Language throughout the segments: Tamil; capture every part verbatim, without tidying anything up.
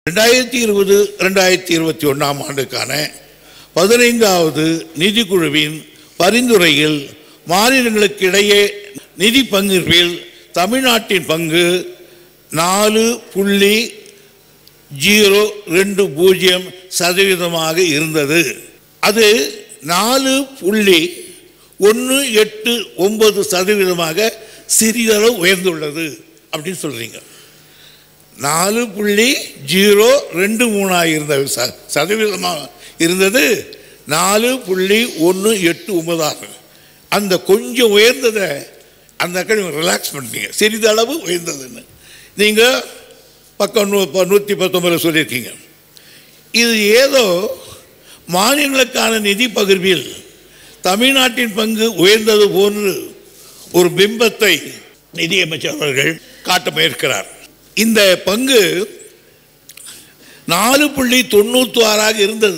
ரெண்டாயிரத்தி இருபது ரெண்டாயிரத்தி இருபத்தி ஒன்றாம் ஆண்டுக்கான பதினைந்தாவது நிதிக்குழுவின் பரிந்துரையில் மாநிலங்களுக்கு இடையே நிதி பங்கிற்பில் தமிழ்நாட்டின் பங்கு நாலு புள்ளி ஜீரோ ரெண்டு பூஜ்ஜியம் சதவீதமாக இருந்தது. அது நாலு புள்ளி ஒன்று எட்டு ஒன்பது சதவீதமாக சிறிதளவு உயர்ந்துள்ளது அப்படின்னு சொல்றீங்க. நாலு புள்ளி ஜீரோ ரெண்டு மூணாக இருந்த சதவீதமாக இருந்தது நாலு புள்ளி ஒன்று எட்டு ஒன்பதாக. அந்த கொஞ்சம் உயர்ந்ததை அந்த அக்கறை ரிலாக்ஸ் பண்ணிட்டீங்க, சிறிதளவு உயர்ந்ததுன்னு நீங்கள் பக்கம் நூற்றி பத்தொன்பதில் சொல்லியிருக்கீங்க. இது ஏதோ மாநிலங்களுக்கான நிதி பகிர்வில் தமிழ்நாட்டின் பங்கு உயர்ந்தது போன்று ஒரு பிம்பத்தை நிதியமைச்சர் அவர்கள் காட்ட முயற்கிறார். இந்த பங்கு நாலு புள்ளி தொண்ணூற்றி ஆறாக இருந்தது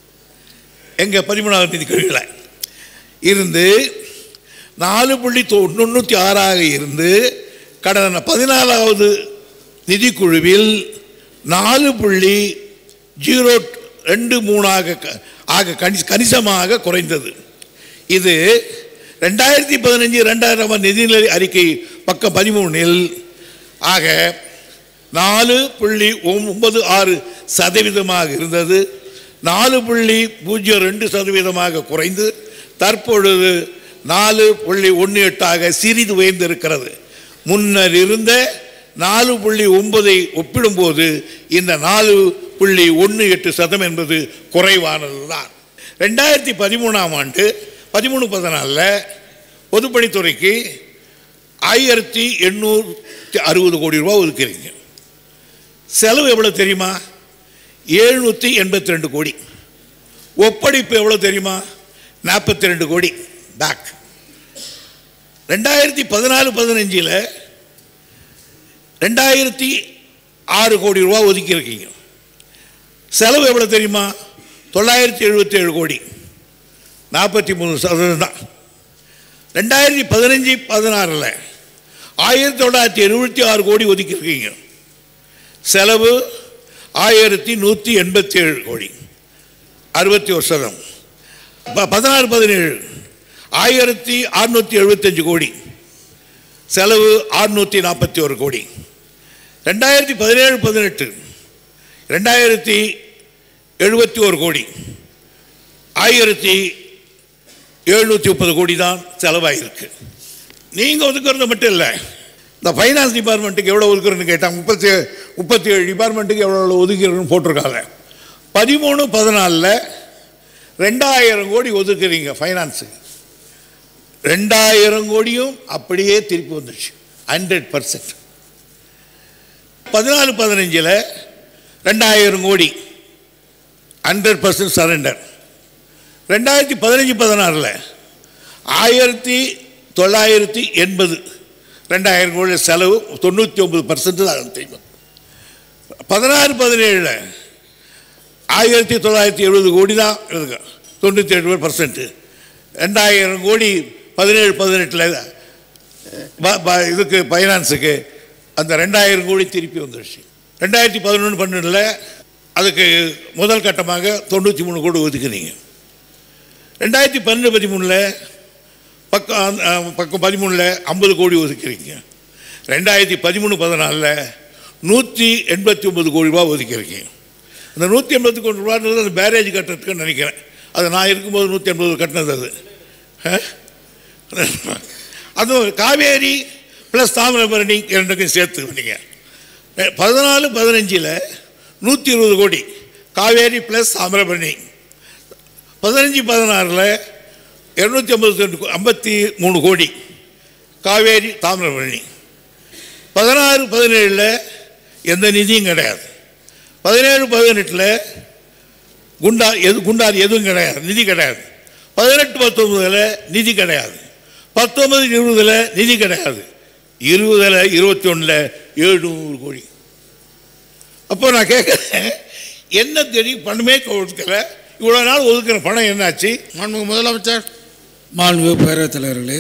எங்க பதிமூணாவது நிதிக்குழுவில் இருந்து நாலு புள்ளி தொண்ணூற்றி ஆறாக இருந்து கடந்த பதினாலாவது நிதிக்குழுவில் நாலு புள்ளி ஜீரோ ரெண்டு மூணாக ஆக கணிசமாக குறைந்தது. இது ரெண்டாயிரத்தி பதினஞ்சு ரெண்டாயிரம் நிதிநிலை அறிக்கை பக்கம் பதிமூணில் ஆக நாலு புள்ளி ஒன்பது ஆறு சதவீதமாக இருந்தது. நாலு புள்ளி பூஜ்ஜியம் ரெண்டு சதவீதமாக குறைந்து தற்பொழுது நாலு புள்ளி ஒன்று எட்டாக சிறிது உயர்ந்திருக்கிறது. முன்னர் இருந்த நாலு புள்ளி ஒன்பதை ஒப்பிடும்போது இந்த நாலு புள்ளி ஒன்று எட்டு சதம் என்பது குறைவானது தான். ரெண்டாயிரத்தி பதிமூணாம் ஆண்டு பதிமூணு பதினாலில் பொதுப்பணித்துறைக்கு ஆயிரத்தி எண்ணூற்றி அறுபது கோடி ரூபா ஒதுக்கிறீங்க. செலவு எவ்வளோ தெரியுமா? எழுநூற்றி எண்பத்தி ரெண்டு கோடி. ஒப்படைப்பு எவ்வளோ தெரியுமா? நாற்பத்தி ரெண்டு கோடி பேக். ரெண்டாயிரத்தி பதினாலு பதினஞ்சில் ரெண்டாயிரத்தி ஆறு கோடி ரூபா ஒதுக்கியிருக்கீங்க. செலவு எவ்வளோ தெரியுமா? தொள்ளாயிரத்தி எழுபத்தி ஏழு கோடி, நாற்பத்தி மூணு சதவீதம் தான். ரெண்டாயிரத்தி பதினஞ்சு பதினாறில் ஆயிரத்தி தொள்ளாயிரத்தி எழுபத்தி ஆறு கோடி ஒதுக்கியிருக்கீங்க. செலவு ஆயிரத்தி நூற்றி எண்பத்தி ஏழு கோடி, அறுபத்தி ஒரு சதம். பதினாறு பதினேழு ஆயிரத்தி அறுநூற்றி எழுபத்தஞ்சு கோடி, செலவு அறுநூற்றி நாற்பத்தி ஒரு கோடி. ரெண்டாயிரத்தி பதினேழு பதினெட்டு ரெண்டாயிரத்தி எழுபத்தி ஒரு கோடி, ஆயிரத்தி எழுநூற்றி முப்பது கோடி தான் செலவாயிருக்கு. நீங்கள் ஒதுக்குறது மட்டும் இல்லை, இந்த ஃபைனான்ஸ் டிபார்ட்மெண்ட்டுக்கு எவ்வளோ ஒதுக்குறதுன்னு கேட்டால் முப்பத்தி முப்பத்தி ஏழு டிபார்ட்மெண்ட்டுக்கு எவ்வளோ ஒதுக்கிறதுன்னு போட்டிருக்காங்க. பதிமூணு பதினாலில் ரெண்டாயிரம் கோடி ஒதுக்குறீங்க ஃபைனான்ஸுக்கு. ரெண்டாயிரம் கோடியும் அப்படியே திருப்பி வந்துடுச்சு, ஹண்ட்ரட் பர்சன்ட். பதினாலு பதினஞ்சில் ரெண்டாயிரம் கோடி ஹண்ட்ரட் பர்சன்ட் சரண்டர். ரெண்டாயிரத்தி பதினஞ்சு பதினாறில் ஆயிரத்தி தொள்ளாயிரத்தி எண்பது ரெண்டாயிரம் கோடி செலவு, தொண்ணூற்றி ஒன்பது பர்சன்ட் தான் தெரியும். பதினாறு பதினேழில் ஆயிரத்தி தொள்ளாயிரத்தி எழுபது கோடி தான் இருக்கு, தொண்ணூற்றி ஏழு பர்சன்ட். ரெண்டாயிரம் கோடி பதினேழு பதினெட்டில் இதுக்கு ஃபைனான்ஸுக்கு அந்த ரெண்டாயிரம் கோடி திருப்பி வந்துடுச்சு. ரெண்டாயிரத்தி பதினொன்று பன்னெண்டில் அதுக்கு முதல் கட்டமாக தொண்ணூற்றி மூணு கோடி ஒதுக்குறீங்க. ரெண்டாயிரத்தி பன்னெண்டு பதிமூணில் பக்கம் பக்கம் பதிமூணில் ஐம்பது கோடி ஒதுக்கிறீங்க. ரெண்டாயிரத்தி பதிமூணு பதினாலில் நூற்றி எண்பத்தி ஒம்பது கோடி ரூபா ஒதுக்கியிருக்கீங்க. அந்த நூற்றி எண்பத்தி கோடி ரூபான்றது அந்த பேரேஜ் கட்டுறதுக்குன்னு நினைக்கிறேன். அது நான் இருக்கும்போது நூற்றி எண்பது கட்டினது. அது அதுவும் காவேரி ப்ளஸ் தாமிரபரணி இரண்டுக்கும் சேர்த்து நீங்கள் பதினாலு பதினஞ்சில் நூற்றி இருபது கோடி காவேரி ப்ளஸ் தாமிரபரணி. பதினஞ்சு பதினாறில் இரநூத்தி ஐம்பத்தி ரெண்டு ஐம்பத்தி மூணு கோடி காவேரி தாமிரபரணி. பதினாறு பதினேழில் எந்த நிதியும் கிடையாது. பதினேழு பதினெட்டில் குண்டா எது குண்டார் எதுவும் கிடையாது, நிதி கிடையாது. பதினெட்டு பத்தொன்பதில் நிதி கிடையாது. பத்தொன்பது இருபதில் நிதி கிடையாது. இருபதில் இருபத்தி ஒன்றில் எழுநூறு கோடி. அப்போ நான் கேட்குறேன், என்ன தெரியும் பணமே கொடுக்கல, இவ்வளோ நாள் ஒதுக்குற பணம் என்னாச்சு? மாண்புமிகு முதலமைச்சர், மாண்புமிகு பேரவைத் தலைவர்களே,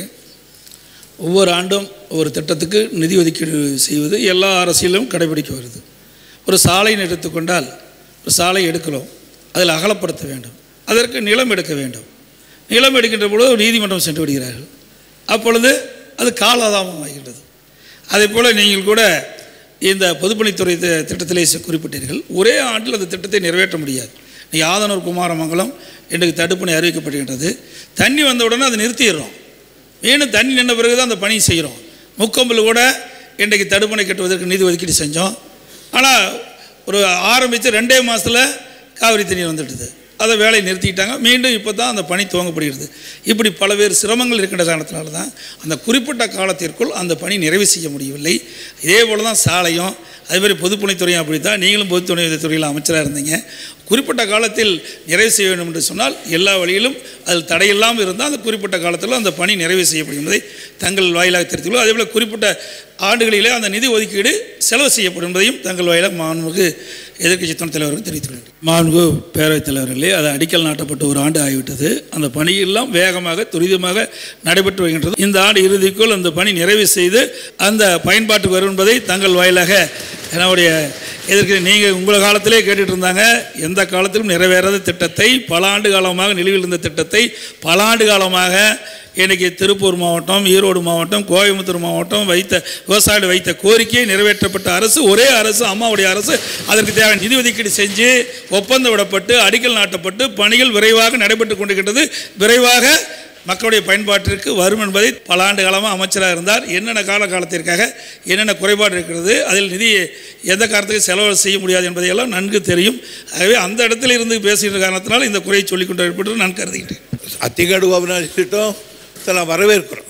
ஒவ்வொரு ஆண்டும் ஒவ்வொரு திட்டத்துக்கு நிதி ஒதுக்கீடு செய்வது எல்லா அரசியலும் கடைபிடிக்க வருது. ஒரு சாலைன்னு எடுத்துக்கொண்டால் ஒரு சாலை எடுக்கிறோம், அதில் அகலப்படுத்த வேண்டும், அதற்கு நிலம் எடுக்க வேண்டும். நிலம் எடுக்கின்ற பொழுது நீதிமன்றம் சென்று விடுகிறார்கள். அப்பொழுது அது காலாதாமம் ஆகின்றது. அதே போல் நீங்கள் கூட இந்த பொதுப்பணித்துறை திட்டத்திலே குறிப்பிட்டீர்கள், ஒரே ஆண்டில் அந்த திட்டத்தை நிறைவேற்ற முடியாது. நீ ஆதனூர் குமாரமங்கலம் இன்றைக்கு தடுப்பணை அறிவிக்கப்படுகின்றது. தண்ணி வந்தவுடனே அதை நிறுத்திடுறோம், மீண்டும் தண்ணி நின்ற பிறகு தான் அந்த பணி செய்கிறோம். முக்கம்பில் கூட இன்றைக்கு தடுப்பணை கட்டுவதற்கு நிதி ஒதுக்கீடு செஞ்சோம். ஆனால் ஒரு ஆரம்பித்து ரெண்டே மாதத்தில் காவிரி தண்ணீர் வந்துடுது, அதை வேலையை நிறுத்திட்டாங்க. மீண்டும் இப்போ தான் அந்த பணி துவங்கப்படுகிறது. இப்படி பல்வேறு சிரமங்கள் இருக்கின்ற காரணத்தினால தான் அந்த குறிப்பிட்ட காலத்திற்குள் அந்த பணி நிறைவு செய்ய முடியவில்லை. இதே போல் தான் சாலையும் அதேமாதிரி பொதுப்பணித்துறையும் அப்படி தான். நீங்களும் பொதுப்பணித்துறையில் அமைச்சராக இருந்தீங்க. குறிப்பிட்ட காலத்தில் நிறைவு செய்ய வேண்டும் என்று சொன்னால் எல்லா வழியிலும் அதில் தடையில்லாமல் இருந்தால் அந்த குறிப்பிட்ட காலத்தில் அந்த பணி நிறைவு செய்யப்படும் என்பதை தங்கள் வாயிலாக தெரிவித்துள்ளோம். அதேபோல் குறிப்பிட்ட ஆண்டுகளிலே அந்த நிதி ஒதுக்கீடு செலவு செய்யப்படும் என்பதையும் தங்கள் வாயிலாக மாண்புமிகு எதிர்க்கட்சி துணைத் தலைவர்கள் தெரிவித்துள்ளனர். மாண்புமிகு பேரவைத் தலைவர்களே, அது அடிக்கல் நாட்டப்பட்டு ஒரு ஆண்டு ஆகிவிட்டது. அந்த பணியெல்லாம் வேகமாக துரிதமாக நடைபெற்று வருகின்றது. இந்த ஆண்டு இறுதிக்குள் அந்த பணி நிறைவு செய்து அந்த பயன்பாட்டுக்கு வரும் என்பதை தங்கள் வாயிலாக என்னுடைய எதற்கு நீங்கள் உங்கள் காலத்திலே கேட்டுட்டு இருந்தாங்க, எந்த காலத்திலும் நிறைவேறாத திட்டத்தை, பல ஆண்டு காலமாக நிலுவையில் இருந்த திட்டத்தை பல ஆண்டு காலமாக இன்றைக்கி திருப்பூர் மாவட்டம், ஈரோடு மாவட்டம், கோயம்புத்தூர் மாவட்டம் வைத்த விவசாயிகள் வைத்த கோரிக்கையை நிறைவேற்றப்பட்ட அரசு ஒரே அரசு, அம்மாவுடைய அரசு. அதற்கு தேவையான நிதி ஒதுக்கீடு செஞ்சு ஒப்பந்தம் விடப்பட்டு அடிக்கல் நாட்டப்பட்டு பணிகள் விரைவாக நடைபெற்று கொண்டிருக்கின்றது. விரைவாக மக்களுடைய பயன்பாட்டிற்கு வரும் என்பதை பல ஆண்டு காலமாக அமைச்சராக இருந்தார். என்னென்ன கால காலத்திற்காக என்னென்ன குறைபாடு இருக்கிறது, அதில் நிதி எந்த காலத்துக்கு செலவு செய்ய முடியாது என்பதையெல்லாம் நன்கு தெரியும். ஆகவே அந்த இடத்துல இருந்து பேசுகின்ற காரணத்தினால் இந்த குறையை சொல்லிக் கொண்டு இருப்பது நான் கருதுகின்றேன். அத்திக்காடு அவிநாசி திட்டம் நான் வரவேற்கிறோம்.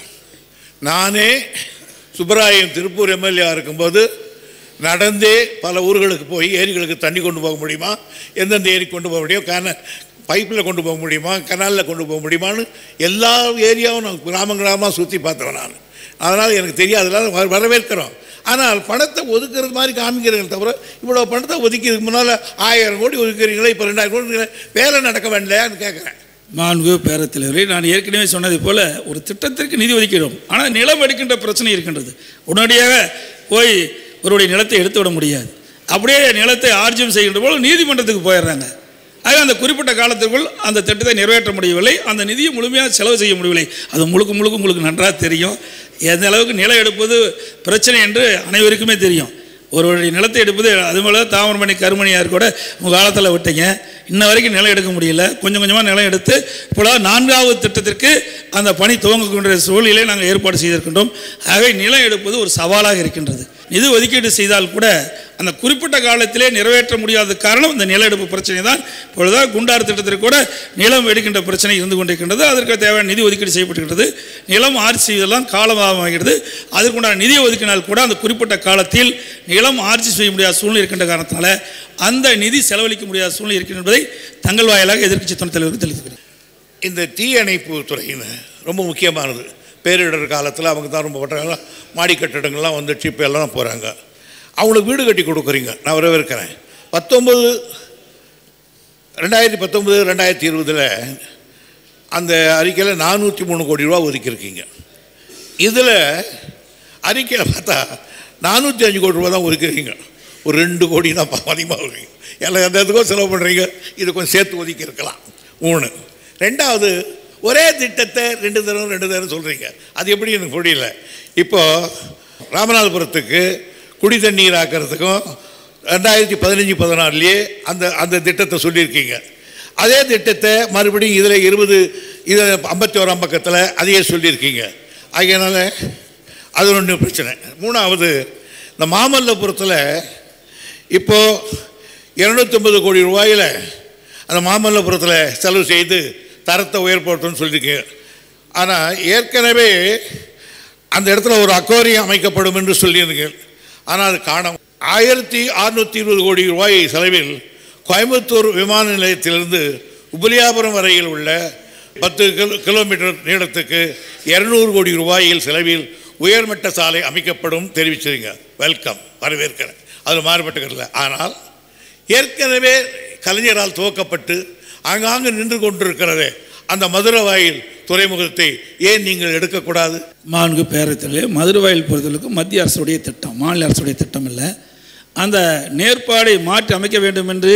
நானே சுப்பராயன் திருப்பூர் எம்எல்ஏ இருக்கும்போது நடந்தே பல ஊர்களுக்கு போய் ஏரிகளுக்கு தண்ணி கொண்டு போக முடியுமா, எந்தெந்த ஏரி கொண்டு போக முடியும், கேன பைப்பில் கொண்டு போக முடியுமா, கனாலில் கொண்டு போக முடியுமான்னு எல்லா ஏரியாவும் நான் கிராம கிராமமாக சுற்றி பார்த்தவன் நான். அதனால் எனக்கு தெரியாதனால வரவேற்கிறோம். ஆனால் பணத்தை ஒதுக்குறது மாதிரி காமிக்கிறீங்க தவிர இவ்வளோ பணத்தை ஒதுக்கிறதுக்கு முன்னால் ஆயிரம் கோடி ஒதுக்குறீங்களா, இப்போ ரெண்டாயிரம் கோடி வேலை நடக்க வேண்டான்னு கேட்குறேன். மாண்பு பேரவைத் தலைவரே, நான் ஏற்கனவே சொன்னது போல ஒரு திட்டத்திற்கு நிதி ஒதுக்கிடும். ஆனால் நிலம் எடுக்கின்ற பிரச்சனை இருக்கின்றது. உடனடியாக போய் ஒருவருடைய நிலத்தை எடுத்து விட முடியாது. அப்படியே நிலத்தை ஆர்ஜியம் செய்கின்ற போது நீதிமன்றத்துக்கு போயிடுறாங்க. ஆக அந்த குறிப்பிட்ட காலத்திற்குள் அந்த திட்டத்தை நிறைவேற்ற முடியவில்லை, அந்த நிதியை முழுமையாக செலவு செய்ய முடியவில்லை. அது முழுக்க முழுக்க உங்களுக்கு நன்றாக தெரியும். எந்த அளவுக்கு நிலம் எடுப்பது பிரச்சனை என்று அனைவருக்குமே தெரியும். ஒருவருடைய நிலத்தை எடுப்பது அது போல தாமிரமணி கருமணியார் கூட உங்கள் காலத்தில் விட்டீங்க, இன்ன வரைக்கும் நிலம் எடுக்க முடியல. கொஞ்சம் கொஞ்சமாக நிலம் எடுத்து இப்போ நான்காவது திட்டத்திற்கு அந்த பணி துவங்கக்கூடிய சூழ்நிலையை நாங்கள் ஏற்பாடு செய்திருக்கின்றோம். ஆகவே நிலம் எடுப்பது ஒரு சவாலாக இருக்கின்றது. நிதி ஒதுக்கீடு செய்தால் கூட அந்த குறிப்பிட்ட காலத்திலே நிறைவேற்ற முடியாத காரணம் இந்த நில எடுப்பு பிரச்சனை தான். இப்பொழுதுதான் குண்டாறு திட்டத்திற்கு கூட நிலம் எடுக்கின்ற பிரச்சனை இருந்து கொண்டிருக்கின்றது. அதற்கு தேவையான நிதி ஒதுக்கீடு செய்யப்பட்டிருக்கிறது. நிலம் ஆட்சி செய்வதெல்லாம் காலமாகிறது. அதற்குண்டான நிதியை ஒதுக்கினால் கூட அந்த குறிப்பிட்ட காலத்தில் நிலம் ஆட்சி செய்ய முடியாத சூழ்நிலை இருக்கின்ற காரணத்தினால அந்த நிதி செலவழிக்க முடியாத சூழ்நிலை இருக்கின்ற என்பதை தங்கள் வாயிலாக எதிர்க்கட்சி துணைத் தலைவருக்கு தெரிவித்துக்கிறேன். இந்த தீயணைப்பு துறைன்னு ரொம்ப முக்கியமானது. பேரிடர் காலத்தில் அவங்க தான் ரொம்ப பட்டாங்க. மாடி கட்டடங்கள்லாம் வந்துச்சு, இப்போ எல்லாம் போகிறாங்க. அவங்களுக்கு வீடு கட்டி கொடுக்குறீங்க, நான் வரவேற்கிறேன். பத்தொம்பது ரெண்டாயிரத்தி பத்தொம்பது ரெண்டாயிரத்தி இருபதில் அந்த அறிக்கையில் நானூற்றி மூணு கோடி ரூபா ஒதுக்கியிருக்கீங்க. இதில் அறிக்கையில் பார்த்தா நானூற்றி அஞ்சு கோடி ரூபா தான் ஒதுக்கிறீங்க. ஒரு ரெண்டு கோடி தான் அதிகமாக இருக்கீங்க. எல்லாம் எந்த இதுக்கும் செலவு பண்ணுறீங்க, இது கொஞ்சம் சேர்த்து ஒதுக்கி இருக்கலாம். மூணு ரெண்டாவது, ஒரே திட்டத்தை ரெண்டு தரம் ரெண்டு தரம் சொல்கிறீங்க. அது எப்படி எனக்கு புரியல. இப்போது ராமநாதபுரத்துக்கு குடி தண்ணீர் ஆக்கிறதுக்கும் ரெண்டாயிரத்தி பதினஞ்சு பதினாறுலேயே அந்த அந்த திட்டத்தை சொல்லியிருக்கீங்க. அதே திட்டத்தை மறுபடியும் இதில் இருபது இது ஐம்பத்தி ஓராம் பக்கத்தில் அதையே சொல்லியிருக்கீங்க. அதனால் அது ஒன்று பிரச்சனை. மூணாவது, இந்த மாமல்லபுரத்தில் இப்போது இரநூத்தொம்பது கோடி ரூபாயில் அந்த மாமல்லபுரத்தில் செலவு செய்து தரத்தை உயர்படுத்தணும்னு சொல்லியிருக்கீங்க. ஆனால் ஏற்கனவே அந்த இடத்துல ஒரு அக்வாரியம் அமைக்கப்படும் என்று சொல்லியிருந்தீங்க. ஆனால் அது காணோம். ஆயிரத்தி அறுநூற்றி இருபது கோடி ரூபாய் செலவில் கோயம்புத்தூர் விமான நிலையத்திலிருந்து உபலியாபுரம் வரையில் உள்ள பத்து கிலோ கிலோமீட்டர் நீளத்துக்கு இரநூறு கோடி ரூபாயில் செலவில் உயர்மட்ட சாலை அமைக்கப்படும் தெரிவிச்சிருங்க. வெல்கம், வரவேற்கிறேன். அதில் மாறுபட்டுக்கிறல. ஆனால் ஏற்கனவே கலைஞரால் துவக்கப்பட்டு ஆங்காங்கு நின்று கொண்டிருக்கிறதே அந்த மதுரவாயில் துறைமுகத்தை ஏன் நீங்கள் எடுக்கக்கூடாது? மாண்பு பேரவைத் தலைவரே, மதுரவாயில் பொறுத்தவரைக்கும் மத்திய அரசுடைய திட்டம், மாநில அரசுடைய திட்டம் இல்லை. அந்த நேர்பாடை மாற்றி அமைக்க வேண்டும் என்று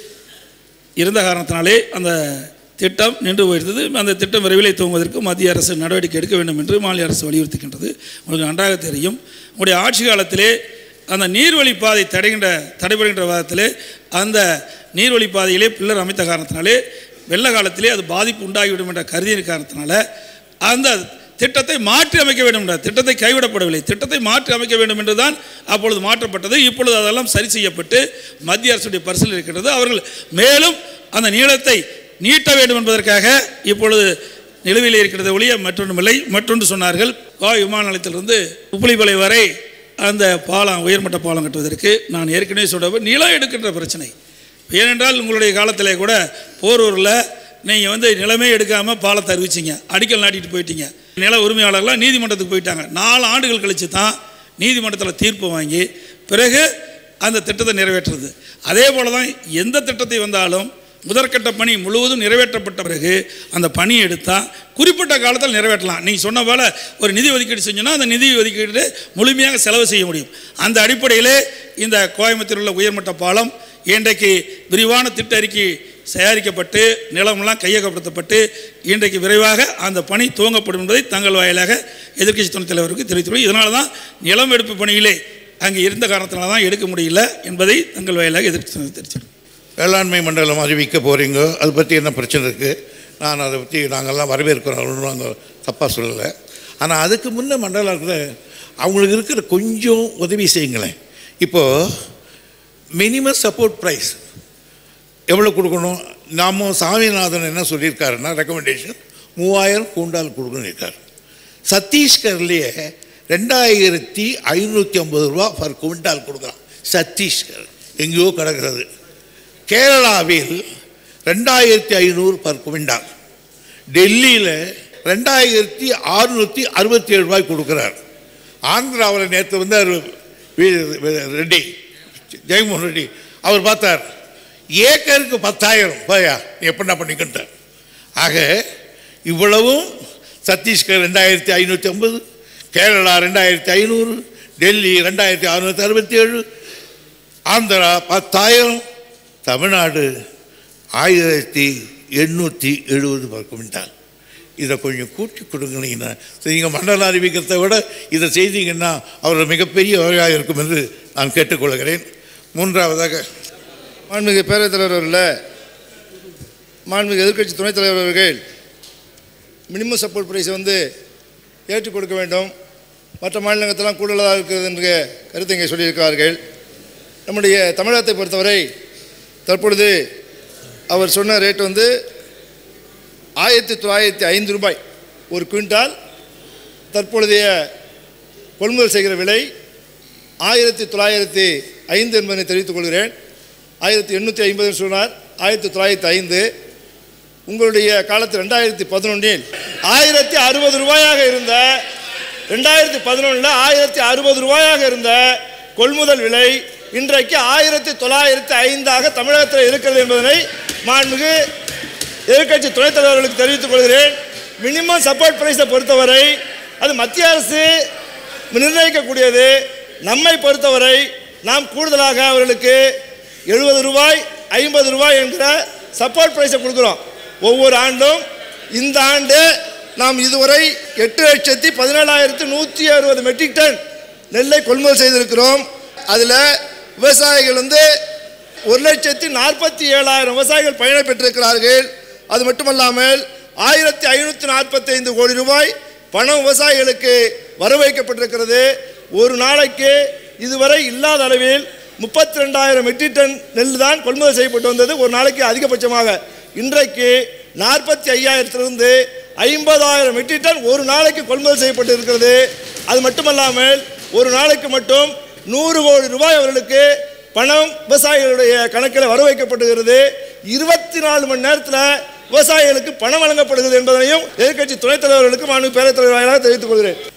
இருந்த காரணத்தினாலே அந்த திட்டம் நின்று போயிருந்தது. அந்த திட்டம் விரைவில் துவங்குவதற்கு மத்திய அரசு நடவடிக்கை எடுக்க வேண்டும் என்று மாநில அரசு வலியுறுத்துகின்றது. உங்களுக்கு நன்றாக தெரியும், உங்களுடைய ஆட்சி காலத்திலே அந்த நீர்வழிப்பாதை தடைகின்ற தடைபடுகின்ற வாதத்திலே அந்த நீர்வழிப்பாதையிலே பில்லர் அமைத்த காரணத்தினாலே வெள்ள காலத்திலே அது பாதிப்பு உண்டாகிவிடும் என்ற கருதிய காரணத்தினால அந்த திட்டத்தை மாற்றி அமைக்க வேண்டும் என்ற திட்டத்தை கைவிடப்படவில்லை, திட்டத்தை மாற்றி அமைக்க வேண்டும் என்று தான் அப்பொழுது மாற்றப்பட்டது. இப்பொழுது அதெல்லாம் சரி செய்யப்பட்டு மத்திய அரசுடைய பரிசீலனை இருக்கின்றது. அவர்கள் மேலும் அந்த நீளத்தை நீட்ட வேண்டும் என்பதற்காக இப்பொழுது நிலுவையில் இருக்கிறது ஒழிய மற்றொன்றுமில்லை. மற்றொன்று சொன்னார்கள், கோவை விமான நிலையத்திலிருந்து உப்புளிப்பாலை வரை அந்த பாலம் உயர்மட்ட பாலம் கட்டுவதற்கு நான் ஏற்கனவே சொல்ல நிலம் எடுக்கின்ற பிரச்சனை. ஏனென்றால் உங்களுடைய காலத்திலே கூட போரூரில் நீங்கள் வந்து நிலமே எடுக்காமல் பாலத்தை அறிவிச்சிங்க, அடிக்கல் நாட்டிட்டு போயிட்டீங்க. நில உரிமையாளர்கள்லாம் நீதிமன்றத்துக்கு போயிட்டாங்க. நாலு ஆண்டுகள் கழித்து தான் நீதிமன்றத்தில் தீர்ப்பு வாங்கி பிறகு அந்த திட்டத்தை நிறைவேற்றுறது. அதே போல தான் எந்த திட்டத்தை வந்தாலும் முதற்கட்ட பணி முழுவதும் நிறைவேற்றப்பட்ட பிறகு அந்த பணியை எடுத்தால் குறிப்பிட்ட காலத்தில் நிறைவேற்றலாம். நீங்கள் சொன்ன போல ஒரு நிதி ஒதுக்கீடு செஞ்சோன்னா அந்த நிதி ஒதுக்கீடு முழுமையாக செலவு செய்ய முடியும். அந்த அடிப்படையிலே இந்த கோயம்புத்தூர் உள்ள உயர்மட்ட பாலம் இன்றைக்கு விரிவான திட்ட அறிக்கை தயாரிக்கப்பட்டு நிலமெல்லாம் கையகப்படுத்தப்பட்டு இன்றைக்கு விரைவாக அந்த பணி துவங்கப்படும் என்பதை தங்கள் வாயிலாக எதிர்க்கட்சி துணைத் தலைவருக்கு தெரிவித்துள்ளோம். இதனால தான் நிலம் எடுப்பு பணியிலே அங்கே இருந்த காரணத்தினால தான் எடுக்க முடியல என்பதை தங்கள் வாயிலாக எதிர்க்கட்சி துணைத் தெரிவித்தோம். வேளாண்மை மண்டலம் அறிவிக்க போகிறீங்க, அதை பற்றி என்ன பிரச்சனை இருக்குது? நான் அதை பற்றி நாங்கள்லாம் வரவேற்கிறோம், நாங்கள் தப்பாக சொல்லலை. ஆனால் அதுக்கு முன்னே மண்டலத்தில் அவங்களுக்கு இருக்கிற கொஞ்சம் உதவி செய்யுங்களேன். இப்போது மினிமம் சப்போர்ட் ப்ரைஸ் எவ்வளோ கொடுக்கணும்? நாம சாமிநாதன் என்ன சொல்லியிருக்காருன்னா ரெக்கமெண்டேஷன் மூவாயிரம் கூண்டால் கொடுக்கணும் இருக்கார். சத்தீஸ்கர்லேயே ரெண்டாயிரத்தி ஐநூற்றி ஐம்பது ரூபா பர் குவிண்டால் கொடுக்குறான். சத்தீஸ்கர் எங்கேயோ கிடக்கிறது. கேரளாவில் ரெண்டாயிரத்தி ஐநூறு பர் குவிண்டால். டெல்லியில் ரெண்டாயிரத்தி அறுநூற்றி அறுபத்தி ஏழு ரூபாய் கொடுக்குறார். ஆந்திராவில் நேற்று வந்து ரெட்டி ஜெயமோகன் ரெட்டி அவர் பார்த்தார், ஏக்கருக்கு பத்தாயிரம் ரூபாயா எப்படின்னா பண்ணிக்கிட்டார். ஆக இவ்வளவும் சத்தீஸ்கர் ரெண்டாயிரத்தி ஐநூற்றி ஐம்பது, கேரளா ரெண்டாயிரத்தி ஐநூறு, டெல்லி ரெண்டாயிரத்தி அறுநூற்றி அறுபத்தி ஏழு, ஆந்திரா பத்தாயிரம், தமிழ்நாடு ஆயிரத்தி எண்ணூற்றி எழுபது பர் குவிண்டால். இதை கொஞ்சம் கூட்டி கொடுங்கன்னா நீங்கள் மண்டலம் அறிவிக்கிறத விட இதை செய்தீங்கன்னா அவர் மிகப்பெரிய வகையாக இருக்கும் என்று நான் கேட்டுக்கொள்கிறேன். மூன்றாவதாக மாண்புமிகு பேரவைத் தலைவர் அவர்களே, மாண்புமிகு எதிர்க்கட்சி துணைத் தலைவர் அவர்கள் மினிமம் சப்போர்ட் ப்ரைஸை வந்து ஏற்றுக் கொடுக்க வேண்டும், மற்ற மாநிலங்களெல்லாம் கூடுதலாக இருக்கிறது என்ற கருத்தை இங்கே சொல்லியிருக்கிறார்கள். நம்முடைய தமிழகத்தை பொறுத்தவரை தற்பொழுது அவர் சொன்ன ரேட் வந்து ஆயிரத்தி தொள்ளாயிரத்தி ஐந்து ரூபாய் ஒரு குவிண்டால். தற்பொழுதைய கொள்முதல் செய்கிற விலை ஆயிரத்தி தொள்ளாயிரத்தி ஐந்து என்பதை தெரிவித்துக் கொள்கிறேன். ஆயிரத்தி எண்ணூற்றி ஐம்பது சொன்னார், ஆயிரத்தி தொள்ளாயிரத்தி ஐந்து. உங்களுடைய காலத்தில் ரெண்டாயிரத்தி பதினொன்றில் ஆயிரத்தி அறுபது ரூபாயாக இருந்த ரெண்டாயிரத்தி பதினொன்றில் ஆயிரத்தி அறுபது ரூபாயாக இருந்த கொள்முதல் விலை இன்றைக்கு ஆயிரத்தி தொள்ளாயிரத்தி ஐந்தாக தமிழகத்தில் இருக்கிறது என்பதனை மாண்புமிகு எதிர்க்கட்சி துணைத் தலைவர்களுக்கு தெரிவித்துக் கொள்கிறேன். மினிமம் சப்போர்ட் பிரைஸை பொறுத்தவரை அது மத்திய அரசு நிர்ணயிக்கக்கூடியது. நம்மை பொறுத்தவரை நாம் கூடுதலாக அவர்களுக்கு எழுபது ரூபாய் ஐம்பது ரூபாய் என்கிற சப்போர்ட் பிரைஸை கொடுக்குறோம் ஒவ்வொரு ஆண்டும். இந்த ஆண்டு நாம் இதுவரை எட்டு லட்சத்தி பதினேழாயிரத்தி நூற்றி அறுபது மெட்ரிக் டன் நெல்லை கொள்முதல் செய்திருக்கிறோம். அதில் விவசாயிகள் வந்து ஒரு லட்சத்தி நாற்பத்தி ஏழாயிரம் விவசாயிகள் பயனை பெற்றிருக்கிறார்கள். அது மட்டுமல்லாமல் ஆயிரத்தி ஐநூற்றி நாற்பத்தி ஐந்து கோடி ரூபாய் பணம் விவசாயிகளுக்கு வரவைக்கப்பட்டிருக்கிறது. ஒரு நாளைக்கு இதுவரை இல்லாத அளவில் முப்பத்தி ரெண்டாயிரம் மெட்ரிக் டன் நெல் தான் கொள்முதல் செய்யப்பட்டு வந்தது ஒரு நாளைக்கு அதிகபட்சமாக. இன்றைக்கு நாற்பத்தி ஐயாயிரத்திலிருந்து ஐம்பதாயிரம் மெட்ரிக் டன் ஒரு நாளைக்கு கொள்முதல் செய்யப்பட்டு இருக்கிறது. அது மட்டுமல்லாமல் ஒரு நாளைக்கு மட்டும் நூறு கோடி ரூபாய் அவர்களுக்கு பணம் விவசாயிகளுடைய கணக்கில் வர வைக்கப்படுகிறது. இருபத்தி நாலு மணி நேரத்தில் விவசாயிகளுக்கு பணம் வழங்கப்படுகிறது என்பதனையும் எதிர்க்கட்சி துணைத் தலைவர்களுக்கு மாண்புமிகு பேரவைத் தலைவராக தெரிவித்துக் கொள்கிறேன்.